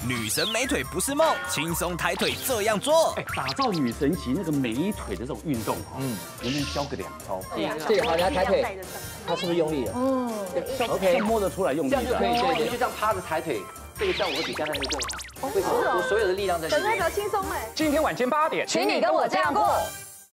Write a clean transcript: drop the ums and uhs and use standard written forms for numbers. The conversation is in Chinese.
女神美腿不是梦，轻松抬腿这样做。 哎，打造女神级那个美腿的这种运动哈，能不能教个2招？ 对，好，你要抬腿，他是不是用力了？OK， 摸得出来用力， 这样就可以，对，就这样趴着抬腿，这个效果会比刚才那个更好。为什么？我所有的力量在这里。 等代表轻松哎。 今天晚间8点， 请你跟我这样过。